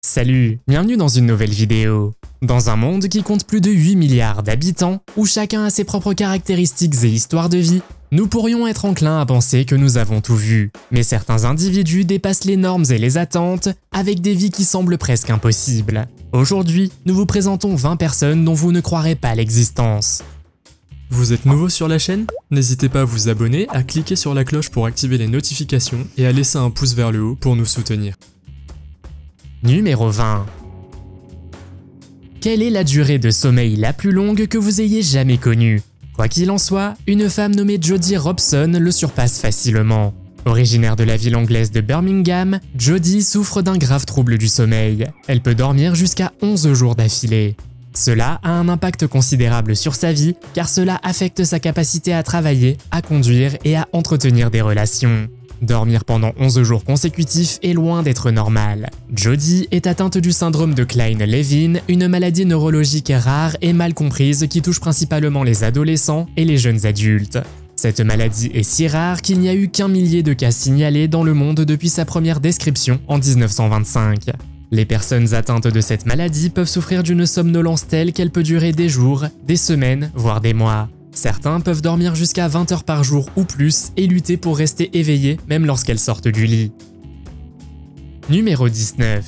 Salut, bienvenue dans une nouvelle vidéo. Dans un monde qui compte plus de 8 milliards d'habitants, où chacun a ses propres caractéristiques et histoires de vie, nous pourrions être enclins à penser que nous avons tout vu. Mais certains individus dépassent les normes et les attentes, avec des vies qui semblent presque impossibles. Aujourd'hui, nous vous présentons 20 personnes dont vous ne croirez pas l'existence. Vous êtes nouveau sur la chaîne? N'hésitez pas à vous abonner, à cliquer sur la cloche pour activer les notifications et à laisser un pouce vers le haut pour nous soutenir. Numéro 20. Quelle est la durée de sommeil la plus longue que vous ayez jamais connue? Quoi qu'il en soit, une femme nommée Jodie Robson le surpasse facilement. Originaire de la ville anglaise de Birmingham, Jodie souffre d'un grave trouble du sommeil. Elle peut dormir jusqu'à 11 jours d'affilée. Cela a un impact considérable sur sa vie car cela affecte sa capacité à travailler, à conduire et à entretenir des relations. Dormir pendant 11 jours consécutifs est loin d'être normal. Jodie est atteinte du syndrome de Kleine-Levin, une maladie neurologique rare et mal comprise qui touche principalement les adolescents et les jeunes adultes. Cette maladie est si rare qu'il n'y a eu qu'un millier de cas signalés dans le monde depuis sa première description en 1925. Les personnes atteintes de cette maladie peuvent souffrir d'une somnolence telle qu'elle peut durer des jours, des semaines, voire des mois. Certains peuvent dormir jusqu'à 20 heures par jour ou plus et lutter pour rester éveillés même lorsqu'elles sortent du lit. Numéro 19.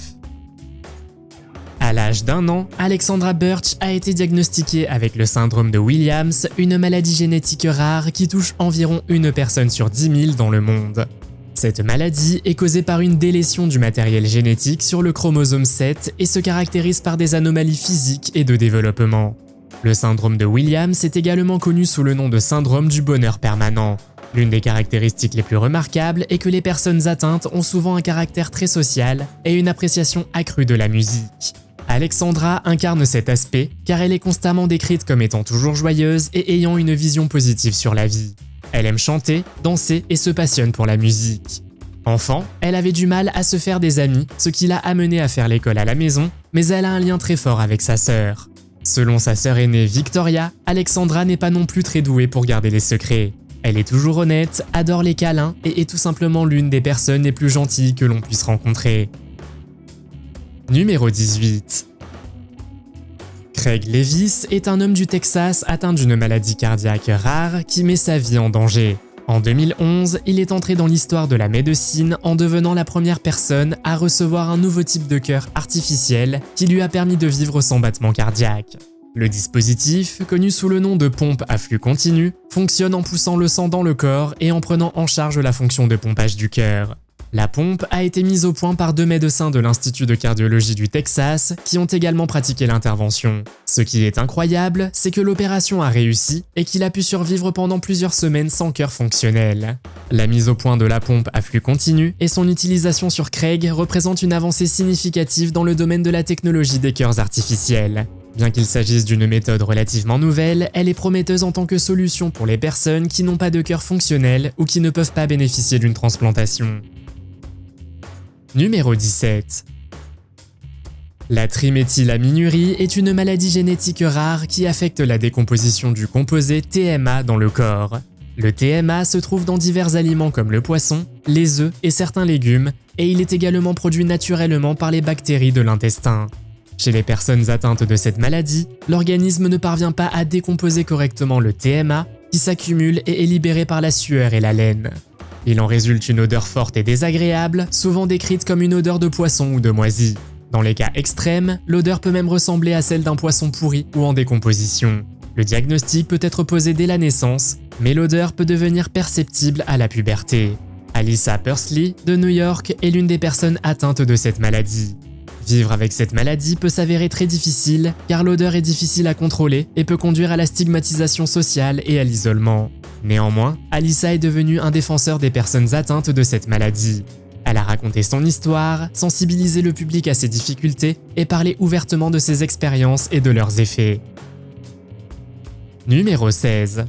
À l'âge d'1 an, Alexandra Burch a été diagnostiquée avec le syndrome de Williams, une maladie génétique rare qui touche environ une personne sur 10 000 dans le monde. Cette maladie est causée par une délétion du matériel génétique sur le chromosome 7 et se caractérise par des anomalies physiques et de développement. Le syndrome de Williams est également connu sous le nom de syndrome du bonheur permanent. L'une des caractéristiques les plus remarquables est que les personnes atteintes ont souvent un caractère très social et une appréciation accrue de la musique. Alexandra incarne cet aspect car elle est constamment décrite comme étant toujours joyeuse et ayant une vision positive sur la vie. Elle aime chanter, danser et se passionne pour la musique. Enfant, elle avait du mal à se faire des amis, ce qui l'a amenée à faire l'école à la maison, mais elle a un lien très fort avec sa sœur. Selon sa sœur aînée Victoria, Alexandra n'est pas non plus très douée pour garder les secrets. Elle est toujours honnête, adore les câlins et est tout simplement l'une des personnes les plus gentilles que l'on puisse rencontrer. Numéro 18. Craig Levis est un homme du Texas atteint d'une maladie cardiaque rare qui met sa vie en danger. En 2011, il est entré dans l'histoire de la médecine en devenant la première personne à recevoir un nouveau type de cœur artificiel qui lui a permis de vivre sans battement cardiaque. Le dispositif, connu sous le nom de pompe à flux continu, fonctionne en poussant le sang dans le corps et en prenant en charge la fonction de pompage du cœur. La pompe a été mise au point par 2 médecins de l'Institut de cardiologie du Texas qui ont également pratiqué l'intervention. Ce qui est incroyable, c'est que l'opération a réussi et qu'il a pu survivre pendant plusieurs semaines sans cœur fonctionnel. La mise au point de la pompe à flux continu et son utilisation sur Craig représentent une avancée significative dans le domaine de la technologie des cœurs artificiels. Bien qu'il s'agisse d'une méthode relativement nouvelle, elle est prometteuse en tant que solution pour les personnes qui n'ont pas de cœur fonctionnel ou qui ne peuvent pas bénéficier d'une transplantation. Numéro 17. La triméthylaminurie est une maladie génétique rare qui affecte la décomposition du composé TMA dans le corps. Le TMA se trouve dans divers aliments comme le poisson, les œufs et certains légumes, et il est également produit naturellement par les bactéries de l'intestin. Chez les personnes atteintes de cette maladie, l'organisme ne parvient pas à décomposer correctement le TMA qui s'accumule et est libéré par la sueur et la laine. Il en résulte une odeur forte et désagréable, souvent décrite comme une odeur de poisson ou de moisi. Dans les cas extrêmes, l'odeur peut même ressembler à celle d'un poisson pourri ou en décomposition. Le diagnostic peut être posé dès la naissance, mais l'odeur peut devenir perceptible à la puberté. Alyssa Pursley, de New York, est l'une des personnes atteintes de cette maladie. Vivre avec cette maladie peut s'avérer très difficile, car l'odeur est difficile à contrôler et peut conduire à la stigmatisation sociale et à l'isolement. Néanmoins, Alyssa est devenue un défenseur des personnes atteintes de cette maladie. Elle a raconté son histoire, sensibilisé le public à ses difficultés et parlé ouvertement de ses expériences et de leurs effets. Numéro 16.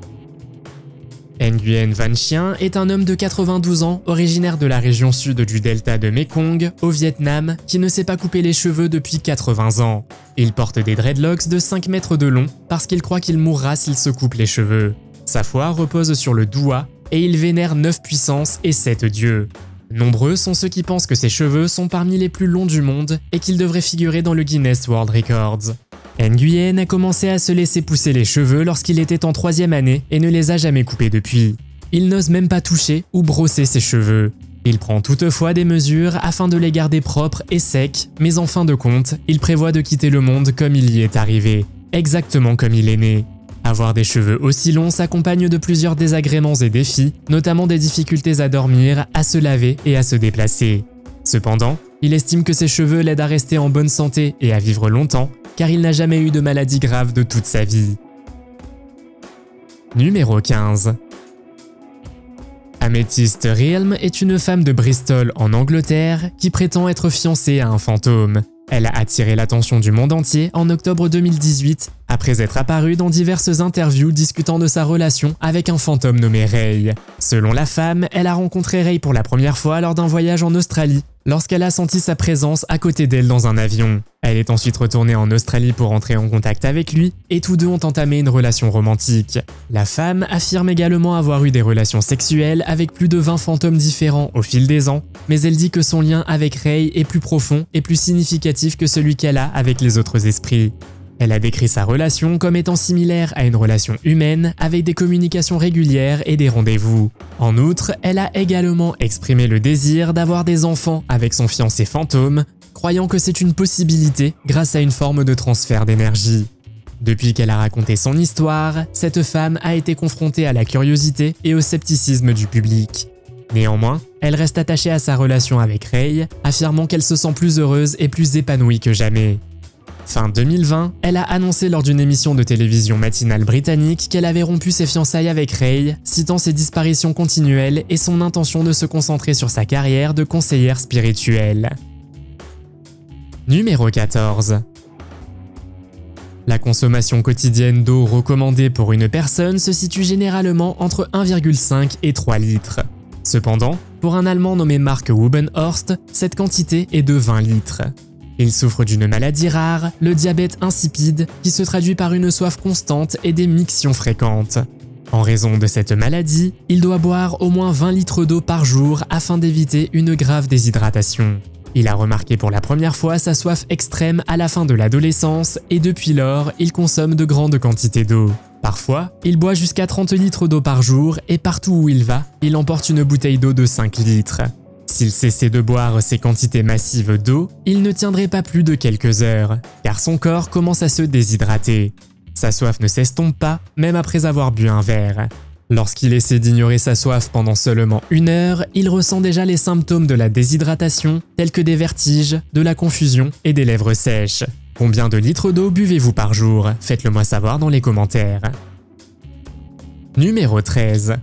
Nguyen Van Chien est un homme de 92 ans, originaire de la région sud du delta de Mekong, au Vietnam, qui ne s'est pas coupé les cheveux depuis 80 ans. Il porte des dreadlocks de 5 mètres de long parce qu'il croit qu'il mourra s'il se coupe les cheveux. Sa foi repose sur le Dua et il vénère 9 puissances et 7 dieux. Nombreux sont ceux qui pensent que ses cheveux sont parmi les plus longs du monde et qu'il devrait figurer dans le Guinness World Records. Nguyen a commencé à se laisser pousser les cheveux lorsqu'il était en 3e année et ne les a jamais coupés depuis. Il n'ose même pas toucher ou brosser ses cheveux. Il prend toutefois des mesures afin de les garder propres et secs, mais en fin de compte, il prévoit de quitter le monde comme il y est arrivé, exactement comme il est né. Avoir des cheveux aussi longs s'accompagne de plusieurs désagréments et défis, notamment des difficultés à dormir, à se laver et à se déplacer. Cependant, il estime que ses cheveux l'aident à rester en bonne santé et à vivre longtemps, car il n'a jamais eu de maladie grave de toute sa vie. Numéro 15. Amethyst Realm est une femme de Bristol en Angleterre qui prétend être fiancée à un fantôme. Elle a attiré l'attention du monde entier en octobre 2018, après être apparue dans diverses interviews discutant de sa relation avec un fantôme nommé Ray. Selon la femme, elle a rencontré Ray pour la première fois lors d'un voyage en Australie, lorsqu'elle a senti sa présence à côté d'elle dans un avion. Elle est ensuite retournée en Australie pour entrer en contact avec lui, et tous deux ont entamé une relation romantique. La femme affirme également avoir eu des relations sexuelles avec plus de 20 fantômes différents au fil des ans, mais elle dit que son lien avec Ray est plus profond et plus significatif que celui qu'elle a avec les autres esprits. Elle a décrit sa relation comme étant similaire à une relation humaine avec des communications régulières et des rendez-vous. En outre, elle a également exprimé le désir d'avoir des enfants avec son fiancé fantôme, croyant que c'est une possibilité grâce à une forme de transfert d'énergie. Depuis qu'elle a raconté son histoire, cette femme a été confrontée à la curiosité et au scepticisme du public. Néanmoins, elle reste attachée à sa relation avec Ray, affirmant qu'elle se sent plus heureuse et plus épanouie que jamais. Fin 2020, elle a annoncé lors d'une émission de télévision matinale britannique qu'elle avait rompu ses fiançailles avec Ray, citant ses disparitions continuelles et son intention de se concentrer sur sa carrière de conseillère spirituelle. Numéro 14. La consommation quotidienne d'eau recommandée pour une personne se situe généralement entre 1,5 et 3 litres. Cependant, pour un Allemand nommé Mark Wubenhorst, cette quantité est de 20 litres. Il souffre d'une maladie rare, le diabète insipide, qui se traduit par une soif constante et des mictions fréquentes. En raison de cette maladie, il doit boire au moins 20 litres d'eau par jour afin d'éviter une grave déshydratation. Il a remarqué pour la première fois sa soif extrême à la fin de l'adolescence et depuis lors, il consomme de grandes quantités d'eau. Parfois, il boit jusqu'à 30 litres d'eau par jour et partout où il va, il emporte une bouteille d'eau de 5 litres. S'il cessait de boire ces quantités massives d'eau, il ne tiendrait pas plus de quelques heures, car son corps commence à se déshydrater. Sa soif ne s'estompe pas, même après avoir bu un verre. Lorsqu'il essaie d'ignorer sa soif pendant seulement 1 heure, il ressent déjà les symptômes de la déshydratation, tels que des vertiges, de la confusion et des lèvres sèches. Combien de litres d'eau buvez-vous par jour? Faites-le moi savoir dans les commentaires. Numéro 13.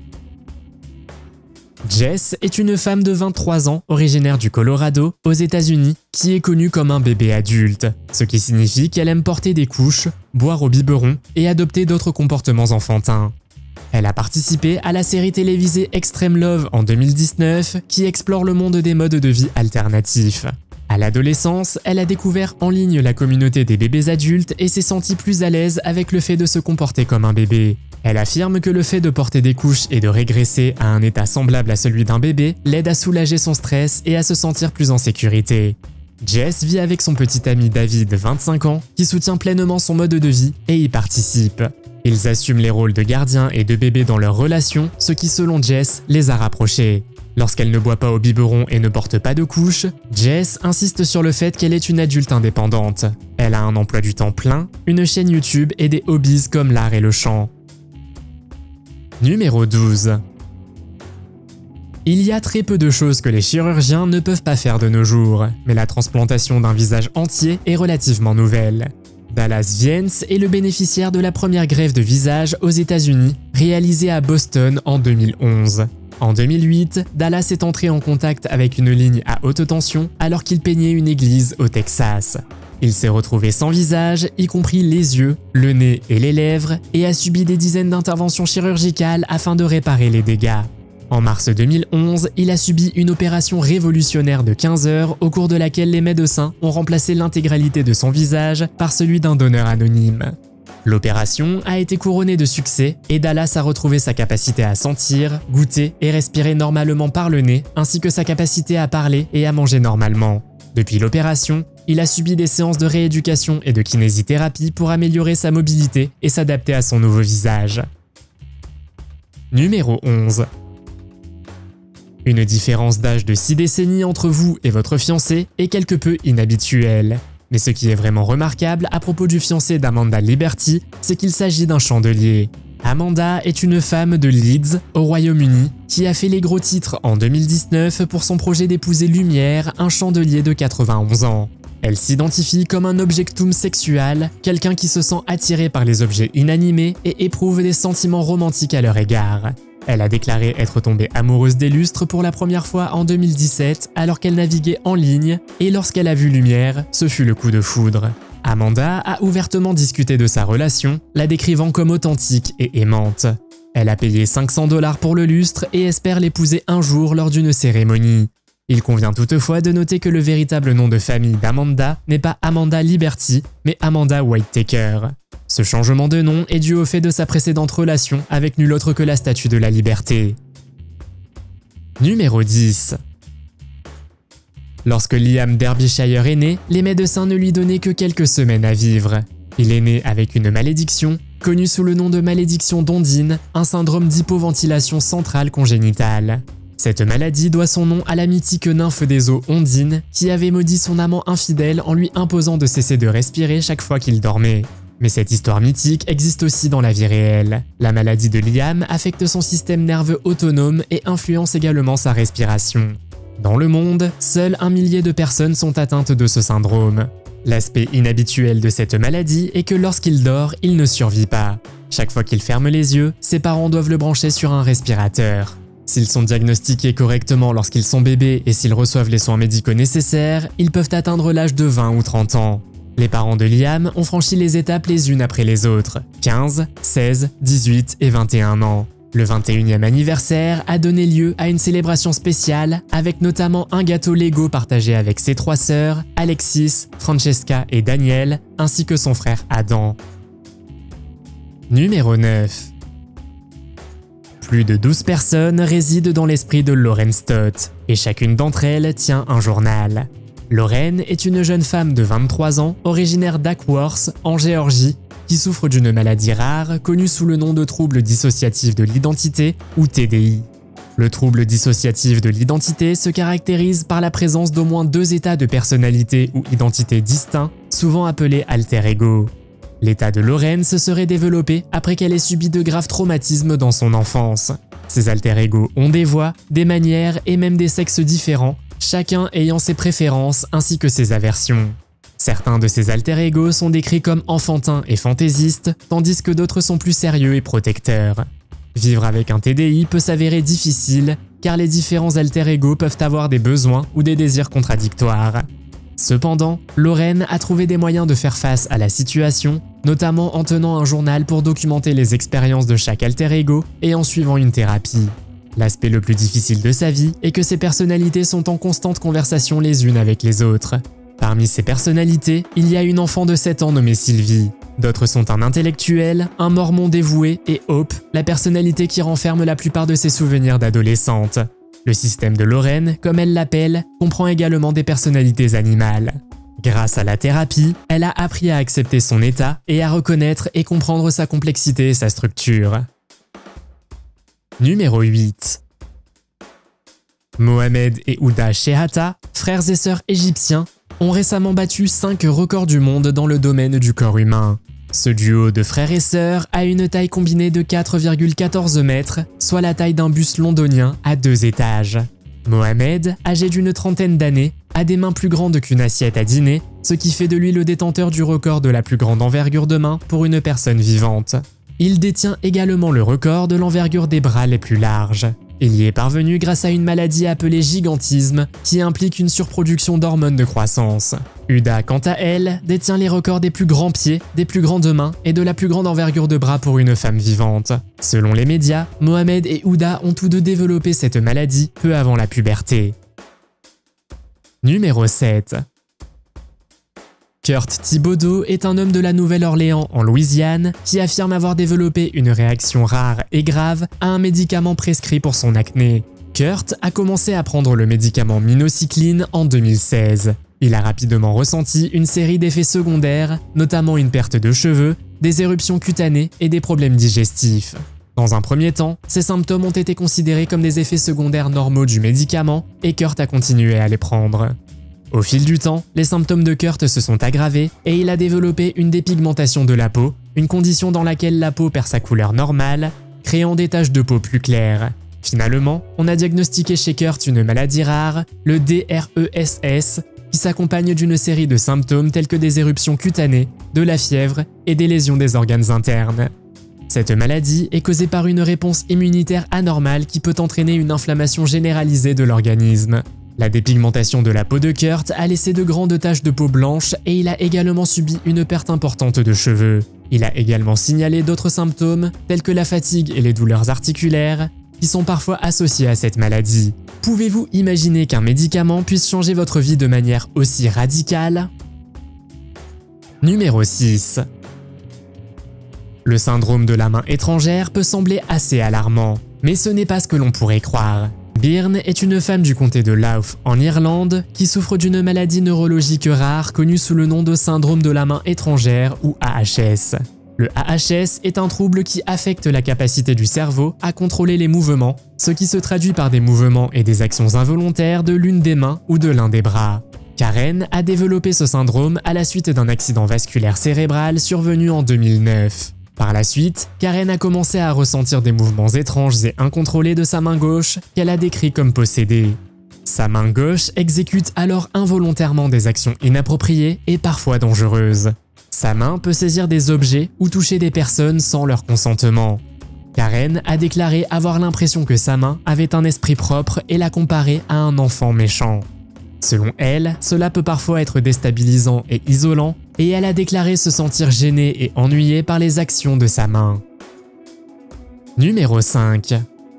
Jess est une femme de 23 ans, originaire du Colorado, aux États-Unis, qui est connue comme un bébé adulte, ce qui signifie qu'elle aime porter des couches, boire au biberon et adopter d'autres comportements enfantins. Elle a participé à la série télévisée Extreme Love en 2019, qui explore le monde des modes de vie alternatifs. À l'adolescence, elle a découvert en ligne la communauté des bébés adultes et s'est sentie plus à l'aise avec le fait de se comporter comme un bébé. Elle affirme que le fait de porter des couches et de régresser à un état semblable à celui d'un bébé l'aide à soulager son stress et à se sentir plus en sécurité. Jess vit avec son petit ami David, 25 ans, qui soutient pleinement son mode de vie et y participe. Ils assument les rôles de gardien et de bébé dans leur relation, ce qui selon Jess les a rapprochés. Lorsqu'elle ne boit pas au biberon et ne porte pas de couche, Jess insiste sur le fait qu'elle est une adulte indépendante. Elle a un emploi du temps plein, une chaîne YouTube et des hobbies comme l'art et le chant. Numéro 12. Il y a très peu de choses que les chirurgiens ne peuvent pas faire de nos jours, mais la transplantation d'un visage entier est relativement nouvelle. Dallas Viens est le bénéficiaire de la première greffe de visage aux États-Unis, réalisée à Boston en 2011. En 2008, Dallas est entré en contact avec une ligne à haute tension alors qu'il peignait une église au Texas. Il s'est retrouvé sans visage, y compris les yeux, le nez et les lèvres, et a subi des dizaines d'interventions chirurgicales afin de réparer les dégâts. En mars 2011, il a subi une opération révolutionnaire de 15 heures au cours de laquelle les médecins ont remplacé l'intégralité de son visage par celui d'un donneur anonyme. L'opération a été couronnée de succès et Dallas a retrouvé sa capacité à sentir, goûter et respirer normalement par le nez, ainsi que sa capacité à parler et à manger normalement. Depuis l'opération, il a subi des séances de rééducation et de kinésithérapie pour améliorer sa mobilité et s'adapter à son nouveau visage. Numéro 11. Une différence d'âge de 6 décennies entre vous et votre fiancé est quelque peu inhabituelle. Mais ce qui est vraiment remarquable à propos du fiancé d'Amanda Liberty, c'est qu'il s'agit d'un chandelier. Amanda est une femme de Leeds, au Royaume-Uni, qui a fait les gros titres en 2019 pour son projet d'épouser Lumière, un chandelier de 91 ans. Elle s'identifie comme un objectum sexual, quelqu'un qui se sent attiré par les objets inanimés et éprouve des sentiments romantiques à leur égard. Elle a déclaré être tombée amoureuse des lustres pour la première fois en 2017 alors qu'elle naviguait en ligne et lorsqu'elle a vu Lumière, ce fut le coup de foudre. Amanda a ouvertement discuté de sa relation, la décrivant comme authentique et aimante. Elle a payé 500 $ pour le lustre et espère l'épouser un jour lors d'une cérémonie. Il convient toutefois de noter que le véritable nom de famille d'Amanda n'est pas Amanda Liberty, mais Amanda Whitaker. Ce changement de nom est dû au fait de sa précédente relation avec nul autre que la Statue de la Liberté. Numéro 10. Lorsque Liam Derbyshire est né, les médecins ne lui donnaient que quelques semaines à vivre. Il est né avec une malédiction, connue sous le nom de malédiction d'Ondine, un syndrome d'hypoventilation centrale congénitale. Cette maladie doit son nom à la mythique nymphe des eaux Ondine, qui avait maudit son amant infidèle en lui imposant de cesser de respirer chaque fois qu'il dormait. Mais cette histoire mythique existe aussi dans la vie réelle. La maladie de Liam affecte son système nerveux autonome et influence également sa respiration. Dans le monde, seuls 1 millier de personnes sont atteintes de ce syndrome. L'aspect inhabituel de cette maladie est que lorsqu'il dort, il ne survit pas. Chaque fois qu'il ferme les yeux, ses parents doivent le brancher sur un respirateur. S'ils sont diagnostiqués correctement lorsqu'ils sont bébés et s'ils reçoivent les soins médicaux nécessaires, ils peuvent atteindre l'âge de 20 ou 30 ans. Les parents de Liam ont franchi les étapes les unes après les autres, 15, 16, 18 et 21 ans. Le 21e anniversaire a donné lieu à une célébration spéciale avec notamment un gâteau Lego partagé avec ses 3 sœurs, Alexis, Francesca et Danielle, ainsi que son frère Adam. Numéro 9. Plus de 12 personnes résident dans l'esprit de Lauren Stott, et chacune d'entre elles tient un journal. Lauren est une jeune femme de 23 ans, originaire d'Ackworth, en Géorgie, qui souffre d'une maladie rare connue sous le nom de trouble dissociatif de l'identité ou TDI. Le trouble dissociatif de l'identité se caractérise par la présence d'au moins 2 états de personnalité ou identité distincts, souvent appelés alter ego. L'état de Lauren se serait développé après qu'elle ait subi de graves traumatismes dans son enfance. Ces alter ego ont des voix, des manières et même des sexes différents, chacun ayant ses préférences ainsi que ses aversions. Certains de ces alter ego sont décrits comme enfantins et fantaisistes, tandis que d'autres sont plus sérieux et protecteurs. Vivre avec un TDI peut s'avérer difficile, car les différents alter ego peuvent avoir des besoins ou des désirs contradictoires. Cependant, Lauren a trouvé des moyens de faire face à la situation, notamment en tenant un journal pour documenter les expériences de chaque alter ego et en suivant une thérapie. L'aspect le plus difficile de sa vie est que ses personnalités sont en constante conversation les unes avec les autres. Parmi ces personnalités, il y a une enfant de 7 ans nommée Sylvie. D'autres sont un intellectuel, un mormon dévoué et Hope, la personnalité qui renferme la plupart de ses souvenirs d'adolescente. Le système de Lauren, comme elle l'appelle, comprend également des personnalités animales. Grâce à la thérapie, elle a appris à accepter son état et à reconnaître et comprendre sa complexité et sa structure. Numéro 8. Mohamed et Ouda Shehata, frères et sœurs égyptiens, ont récemment battu 5 records du monde dans le domaine du corps humain. Ce duo de frères et sœurs a une taille combinée de 4,14 mètres, soit la taille d'un bus londonien à 2 étages. Mohamed, âgé d'une trentaine d'années, a des mains plus grandes qu'une assiette à dîner, ce qui fait de lui le détenteur du record de la plus grande envergure de main pour une personne vivante. Il détient également le record de l'envergure des bras les plus larges. Il y est parvenu grâce à une maladie appelée gigantisme qui implique une surproduction d'hormones de croissance. Ouda, quant à elle, détient les records des plus grands pieds, des plus grandes mains et de la plus grande envergure de bras pour une femme vivante. Selon les médias, Mohamed et Ouda ont tous deux développé cette maladie peu avant la puberté. Numéro 7. Kurt Thibodeau est un homme de la Nouvelle-Orléans en Louisiane qui affirme avoir développé une réaction rare et grave à un médicament prescrit pour son acné. Kurt a commencé à prendre le médicament minocycline en 2016. Il a rapidement ressenti une série d'effets secondaires, notamment une perte de cheveux, des éruptions cutanées et des problèmes digestifs. Dans un premier temps, ces symptômes ont été considérés comme des effets secondaires normaux du médicament et Kurt a continué à les prendre. Au fil du temps, les symptômes de Kurt se sont aggravés et il a développé une dépigmentation de la peau, une condition dans laquelle la peau perd sa couleur normale, créant des taches de peau plus claires. Finalement, on a diagnostiqué chez Kurt une maladie rare, le DRESS, qui s'accompagne d'une série de symptômes tels que des éruptions cutanées, de la fièvre et des lésions des organes internes. Cette maladie est causée par une réponse immunitaire anormale qui peut entraîner une inflammation généralisée de l'organisme. La dépigmentation de la peau de Kurt a laissé de grandes taches de peau blanche et il a également subi une perte importante de cheveux. Il a également signalé d'autres symptômes tels que la fatigue et les douleurs articulaires qui sont parfois associés à cette maladie. Pouvez-vous imaginer qu'un médicament puisse changer votre vie de manière aussi radicale? Numéro 6. Le syndrome de la main étrangère peut sembler assez alarmant, mais ce n'est pas ce que l'on pourrait croire. Byrne est une femme du comté de Louth en Irlande qui souffre d'une maladie neurologique rare connue sous le nom de syndrome de la main étrangère ou AHS. Le AHS est un trouble qui affecte la capacité du cerveau à contrôler les mouvements, ce qui se traduit par des mouvements et des actions involontaires de l'une des mains ou de l'un des bras. Karen a développé ce syndrome à la suite d'un accident vasculaire cérébral survenu en 2009. Par la suite, Karen a commencé à ressentir des mouvements étranges et incontrôlés de sa main gauche qu'elle a décrits comme possédés. Sa main gauche exécute alors involontairement des actions inappropriées et parfois dangereuses. Sa main peut saisir des objets ou toucher des personnes sans leur consentement. Karen a déclaré avoir l'impression que sa main avait un esprit propre et l'a comparé à un enfant méchant. Selon elle, cela peut parfois être déstabilisant et isolant, et elle a déclaré se sentir gênée et ennuyée par les actions de sa main. Numéro 5.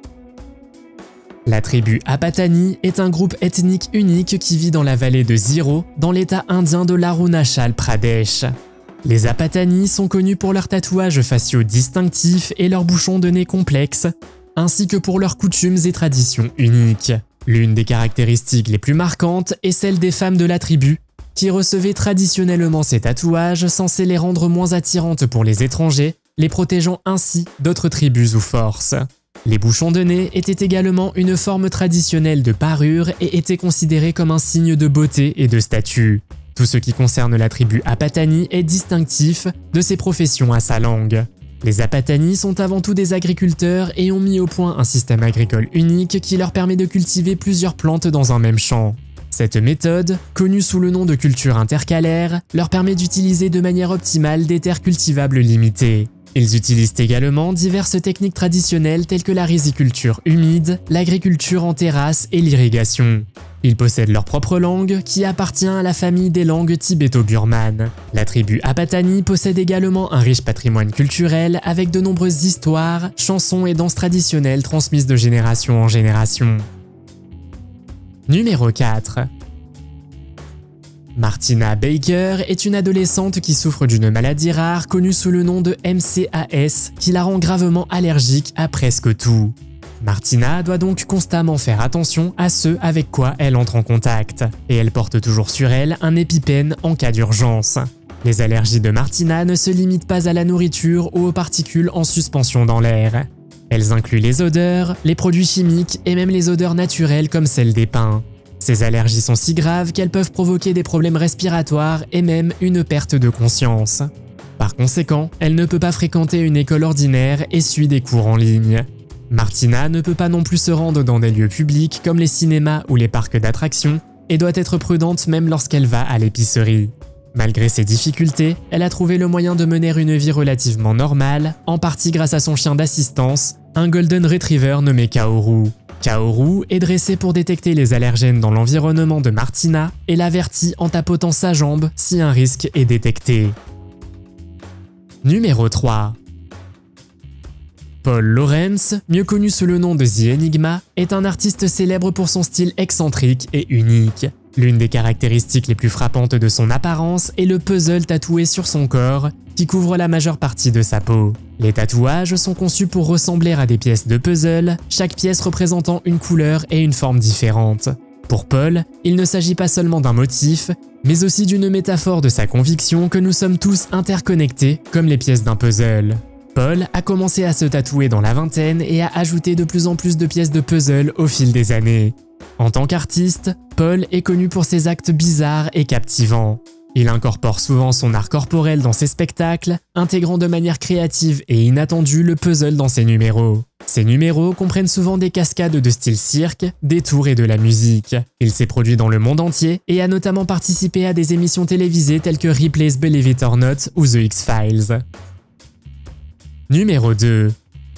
La tribu Apatani est un groupe ethnique unique qui vit dans la vallée de Ziro, dans l'état indien de l'Arunachal Pradesh. Les Apatani sont connus pour leurs tatouages faciaux distinctifs et leurs bouchons de nez complexes, ainsi que pour leurs coutumes et traditions uniques. L'une des caractéristiques les plus marquantes est celle des femmes de la tribu, qui recevaient traditionnellement ces tatouages censés les rendre moins attirantes pour les étrangers, les protégeant ainsi d'autres tribus ou forces. Les bouchons de nez étaient également une forme traditionnelle de parure et étaient considérés comme un signe de beauté et de statut. Tout ce qui concerne la tribu Apatani est distinctif de ses professions à sa langue. Les Apatani sont avant tout des agriculteurs et ont mis au point un système agricole unique qui leur permet de cultiver plusieurs plantes dans un même champ. Cette méthode, connue sous le nom de culture intercalaire, leur permet d'utiliser de manière optimale des terres cultivables limitées. Ils utilisent également diverses techniques traditionnelles telles que la riziculture humide, l'agriculture en terrasse et l'irrigation. Ils possèdent leur propre langue qui appartient à la famille des langues tibéto-birmanes. La tribu Apatani possède également un riche patrimoine culturel avec de nombreuses histoires, chansons et danses traditionnelles transmises de génération en génération. Numéro 4. Martina Baker est une adolescente qui souffre d'une maladie rare connue sous le nom de MCAS qui la rend gravement allergique à presque tout. Martina doit donc constamment faire attention à ce avec quoi elle entre en contact, et elle porte toujours sur elle un EpiPen en cas d'urgence. Les allergies de Martina ne se limitent pas à la nourriture ou aux particules en suspension dans l'air. Elles incluent les odeurs, les produits chimiques et même les odeurs naturelles comme celles des pins. Ces allergies sont si graves qu'elles peuvent provoquer des problèmes respiratoires et même une perte de conscience. Par conséquent, elle ne peut pas fréquenter une école ordinaire et suit des cours en ligne. Martina ne peut pas non plus se rendre dans des lieux publics comme les cinémas ou les parcs d'attractions et doit être prudente même lorsqu'elle va à l'épicerie. Malgré ces difficultés, elle a trouvé le moyen de mener une vie relativement normale, en partie grâce à son chien d'assistance, un Golden Retriever nommé Kaoru. Kaoru est dressé pour détecter les allergènes dans l'environnement de Martina et l'avertit en tapotant sa jambe si un risque est détecté. Numéro 3. Paul Lawrence, mieux connu sous le nom de The Enigma, est un artiste célèbre pour son style excentrique et unique. L'une des caractéristiques les plus frappantes de son apparence est le puzzle tatoué sur son corps qui couvre la majeure partie de sa peau. Les tatouages sont conçus pour ressembler à des pièces de puzzle, chaque pièce représentant une couleur et une forme différente. Pour Paul, il ne s'agit pas seulement d'un motif, mais aussi d'une métaphore de sa conviction que nous sommes tous interconnectés comme les pièces d'un puzzle. Paul a commencé à se tatouer dans la vingtaine et a ajouté de plus en plus de pièces de puzzle au fil des années. En tant qu'artiste, Paul est connu pour ses actes bizarres et captivants. Il incorpore souvent son art corporel dans ses spectacles, intégrant de manière créative et inattendue le puzzle dans ses numéros. Ces numéros comprennent souvent des cascades de style cirque, des tours et de la musique. Il s'est produit dans le monde entier et a notamment participé à des émissions télévisées telles que Ripley's Believe It or Not ou The X-Files. Numéro 2.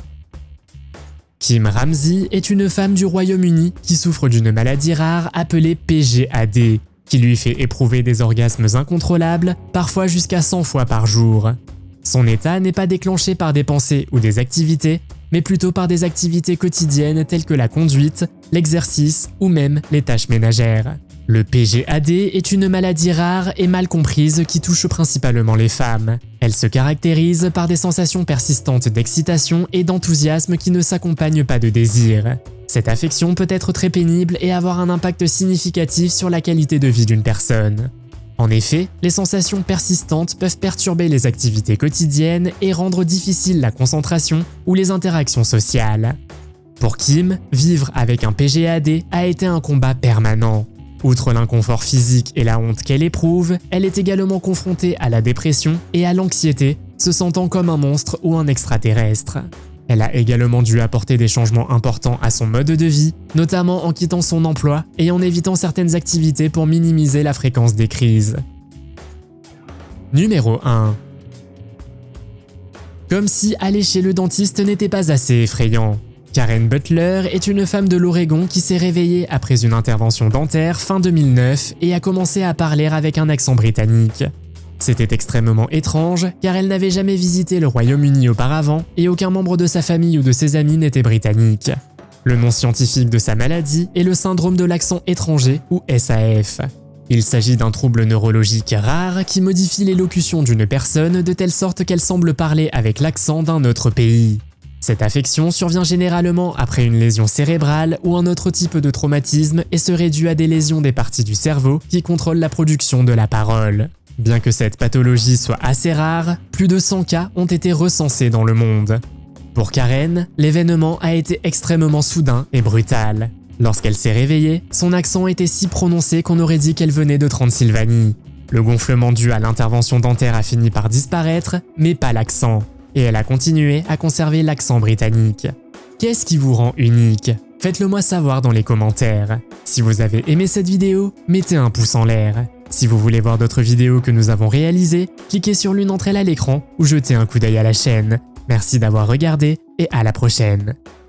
Kim Ramsey est une femme du Royaume-Uni qui souffre d'une maladie rare appelée PGAD, qui lui fait éprouver des orgasmes incontrôlables, parfois jusqu'à 100 fois par jour. Son état n'est pas déclenché par des pensées ou des activités, mais plutôt par des activités quotidiennes telles que la conduite, l'exercice ou même les tâches ménagères. Le PGAD est une maladie rare et mal comprise qui touche principalement les femmes. Elle se caractérise par des sensations persistantes d'excitation et d'enthousiasme qui ne s'accompagnent pas de désir. Cette affection peut être très pénible et avoir un impact significatif sur la qualité de vie d'une personne. En effet, les sensations persistantes peuvent perturber les activités quotidiennes et rendre difficile la concentration ou les interactions sociales. Pour Kim, vivre avec un PGAD a été un combat permanent. Outre l'inconfort physique et la honte qu'elle éprouve, elle est également confrontée à la dépression et à l'anxiété, se sentant comme un monstre ou un extraterrestre. Elle a également dû apporter des changements importants à son mode de vie, notamment en quittant son emploi et en évitant certaines activités pour minimiser la fréquence des crises. Numéro 1. Comme si aller chez le dentiste n'était pas assez effrayant. Karen Butler est une femme de l'Oregon qui s'est réveillée après une intervention dentaire fin 2009 et a commencé à parler avec un accent britannique. C'était extrêmement étrange car elle n'avait jamais visité le Royaume-Uni auparavant et aucun membre de sa famille ou de ses amis n'était britannique. Le nom scientifique de sa maladie est le syndrome de l'accent étranger ou SAF. Il s'agit d'un trouble neurologique rare qui modifie l'élocution d'une personne de telle sorte qu'elle semble parler avec l'accent d'un autre pays. Cette affection survient généralement après une lésion cérébrale ou un autre type de traumatisme et serait due à des lésions des parties du cerveau qui contrôlent la production de la parole. Bien que cette pathologie soit assez rare, plus de 100 cas ont été recensés dans le monde. Pour Karen, l'événement a été extrêmement soudain et brutal. Lorsqu'elle s'est réveillée, son accent était si prononcé qu'on aurait dit qu'elle venait de Transylvanie. Le gonflement dû à l'intervention dentaire a fini par disparaître, mais pas l'accent. Et elle a continué à conserver l'accent britannique. Qu'est-ce qui vous rend unique? Faites-le moi savoir dans les commentaires. Si vous avez aimé cette vidéo, mettez un pouce en l'air. Si vous voulez voir d'autres vidéos que nous avons réalisées, cliquez sur l'une d'entre elles à l'écran ou jetez un coup d'œil à la chaîne. Merci d'avoir regardé et à la prochaine.